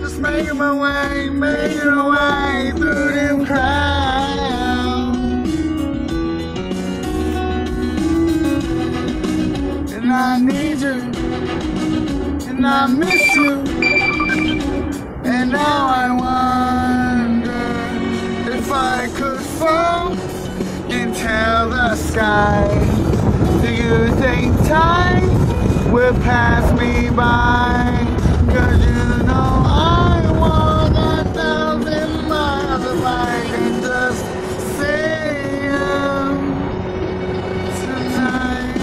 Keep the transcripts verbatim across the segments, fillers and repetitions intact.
just making my way, making my way through them crowds. And I need you, and I miss you, and now I wonder if I could fall into the sky. Do you think time will pass me by? Cause you know I want a thousand miles if I can just see you tonight.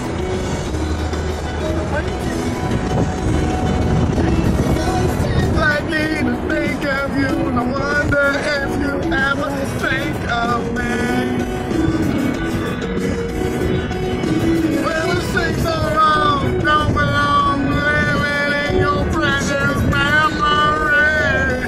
I need to think of you, and I wonder if you ever think of me. Well, the things are wrong, don't belong, living in your precious memory.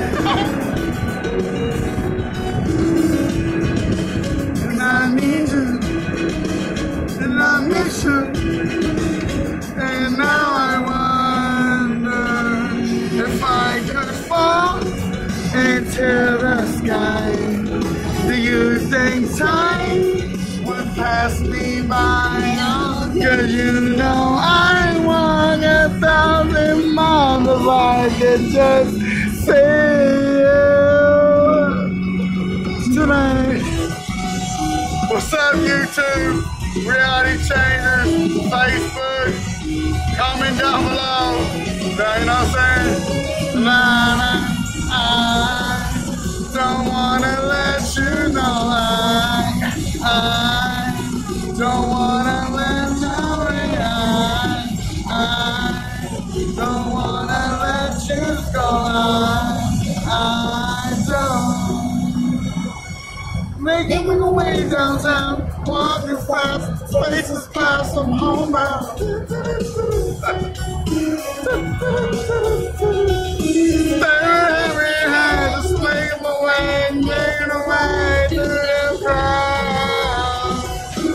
And I need you, and I miss you, and now I wonder if I could fall into the sky. Do you think time would pass me by? Cause you know I want a thousand miles if I could just see you tonight. What's up, YouTube? Reality Changers, Facebook, comment down below. You know what I'm saying? Nah, nah, I don't wanna let you know I, I don't wanna let you I, I don't wanna let you go. I, I don't. Making my way downtown, walking fast, spaces past, I'm homebound. Every hand, just making my way, making my way through the crowd.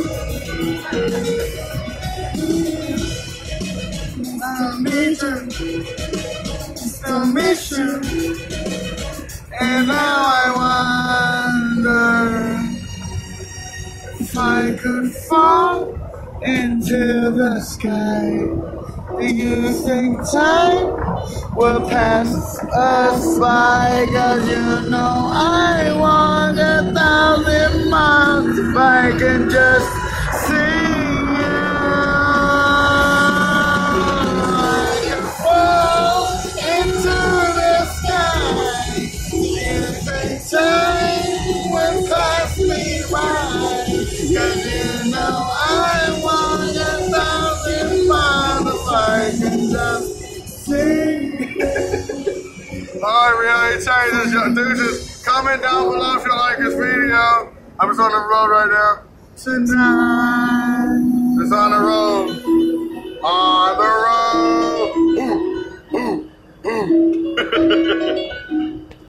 I need you, still miss you, and now I wonder if I could fall into the sky. Do you think time will pass us by? Cause you know I want a thousand miles if I can just see you. I can fall into the sky. Do you think time will pass me by? Cause you know I want a thousand miles if I can just see. Alright, Reality Changers, y'all deuces. Comment down below if you like this video. I'm just on the road right now. Tonight.